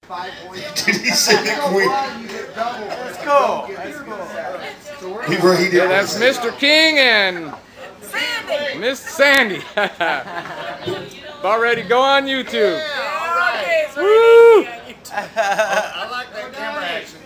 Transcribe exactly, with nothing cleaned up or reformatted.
five points. Did he say the queen? That's cool. That's cool. He rated Yeah, that's Mister King and Sandy. Miss Sandy. About ready to go on YouTube. Yeah, all right. Woo! I like that camera action.